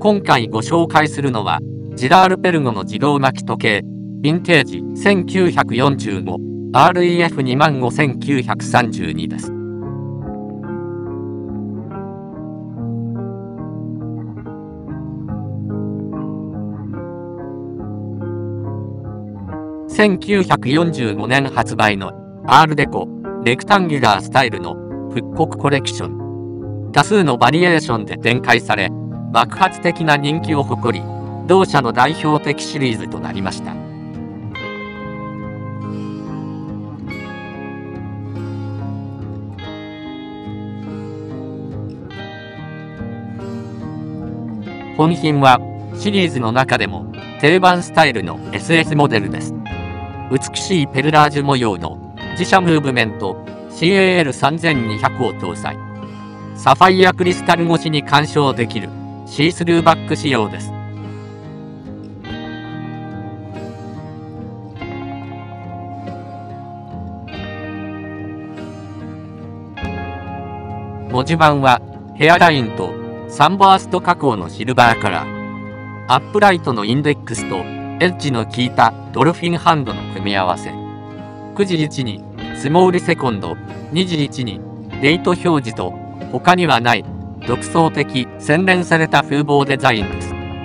今回ご紹介するのは、ジラールペルゴの自動巻き時計、ヴィンテージ 1945REF25932 です。1945年発売のアールデコレクタンギュラースタイルの復刻コレクション。多数のバリエーションで展開され、爆発的な人気を誇り、同社の代表的シリーズとなりました。本品はシリーズの中でも定番スタイルの SS モデルです。美しいペルラージュ模様の自社ムーブメント CAL3200 を搭載。サファイアクリスタル越しに鑑賞できるシースルーバック仕様です。文字盤はヘアラインとサンバースト加工のシルバーカラー。アップライトのインデックスとエッジの効いたドルフィンハンドの組み合わせ。9時1にスモールセコンド、2時1にデート表示と他にはない独創的洗練された風貌デザインです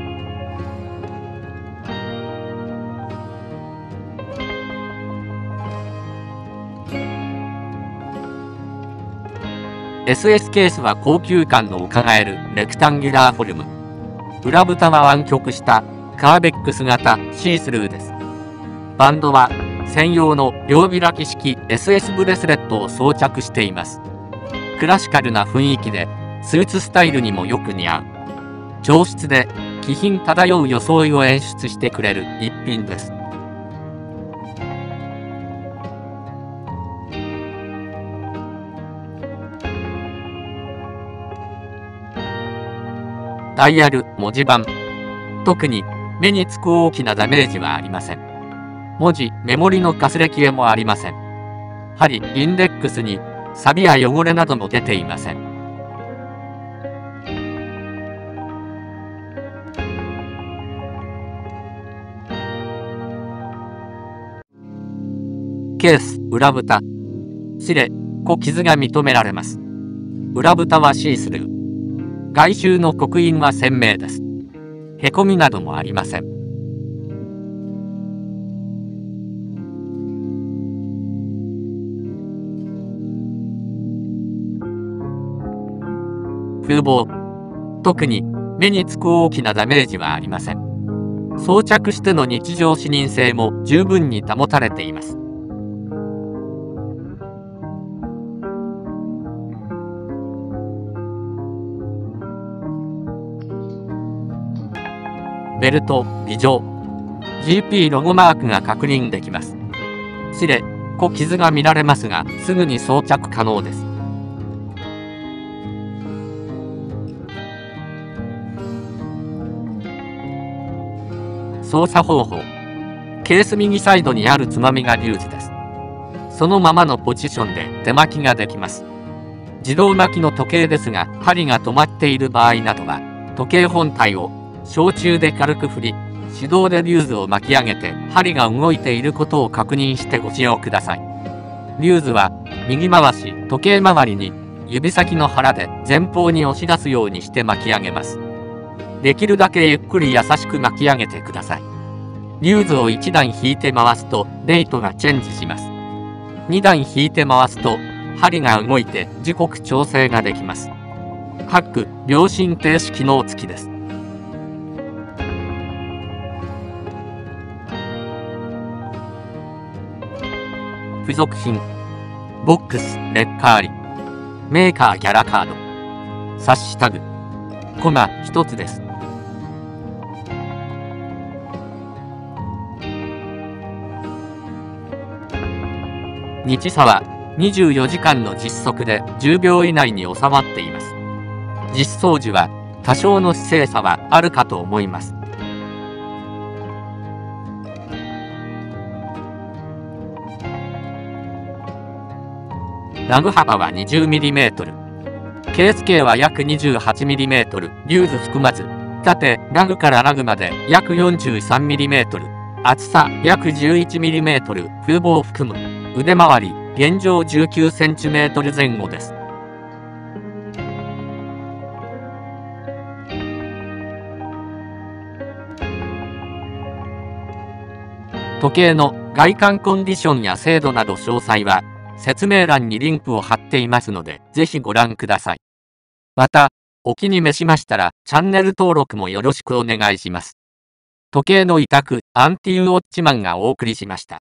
。SS ケースは高級感のうかがえるレクタンギュラーフォルム。裏蓋は湾曲したカーベックス型シースルーです。バンドは専用の両開き式 SS ブレスレットを装着しています。クラシカルな雰囲気でスーツスタイルにもよく似合う。上質で気品漂う装いを演出してくれる一品です。ダイヤル、文字盤。特に目につく大きなダメージはありません。文字、メモリのかすれ消えもありません。針、インデックスに錆や汚れなども出ていません。ケース、裏蓋。擦れ、小傷が認められます。裏蓋はシースルー。外周の刻印は鮮明です。へこみなどもありません。風貌。特に目につく大きなダメージはありません。装着しての日常視認性も十分に保たれています。ベルト、尾状。GP ロゴマークが確認できます。擦れ、小傷が見られますが、すぐに装着可能です。操作方法。ケース右サイドにあるつまみがリューズです。そのままのポジションで手巻きができます。自動巻きの時計ですが、針が止まっている場合などは、時計本体を小中で軽く振り、手動でリューズを巻き上げて針が動いていることを確認してご使用ください。リューズは右回し、時計回りに指先の腹で前方に押し出すようにして巻き上げます。できるだけゆっくり優しく巻き上げてください。リューズを1段引いて回すとレイトがチェンジします。2段引いて回すと針が動いて時刻調整ができます。両心停止機能付きです。付属品。ボックス、レッカーリ。メーカーギャラカード。冊子タグ。コマ1つです。日差は24時間の実測で10秒以内に収まっています。実装時は多少の不正差はあるかと思います。ラグ幅は 20mm。ケース径は約 28mm。リューズ含まず、 縦、ラグからラグまで約 43mm、厚さ約 11mm、風防を含む。腕回り、現状 19cm 前後です。時計の外観コンディションや精度など詳細は、説明欄にリンクを貼っていますので、ぜひご覧ください。また、お気に召しましたら、チャンネル登録もよろしくお願いします。時計の委託、アンティウォッチマンがお送りしました。